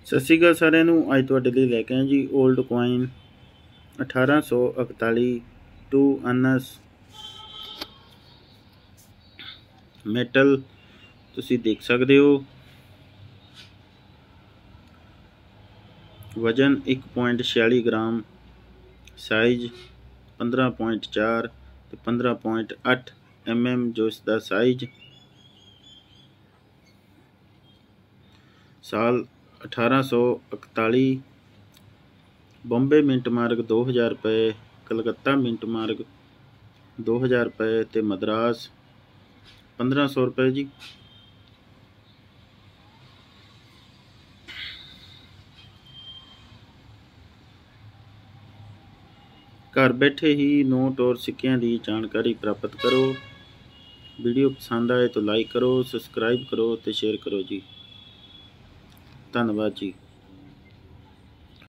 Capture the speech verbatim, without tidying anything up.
सत श्री अकाल सारिਆਂ ਨੂੰ। ਅੱਜ ਤੁਹਾਡੇ ਲਈ ਲੈ ਕੇ ਆਏ ਜੀ ओल्ड कोइन अठारह सौ इकताली टू अनस मैटल तुसी देख सकते हो। वजन एक पॉइंट छियाली ग्राम, साइज पंद्रह पॉइंट चार तो पंद्रह पॉइंट अठ एम एम जो इसका साइज। साल अठारह सौ इकताली। बॉम्बे मिंट मार्ग दो हज़ार रुपये, कलकत्ता मिंट मार्ग दो हज़ार रुपये तो मद्रास पंद्रह सौ रुपये जी। घर बैठे ही नोट और सिक्कियां की जानकारी प्राप्त करो। वीडियो पसंद आए तो लाइक करो, सब्सक्राइब करो तो शेयर करो जी। धन्यवाद जी।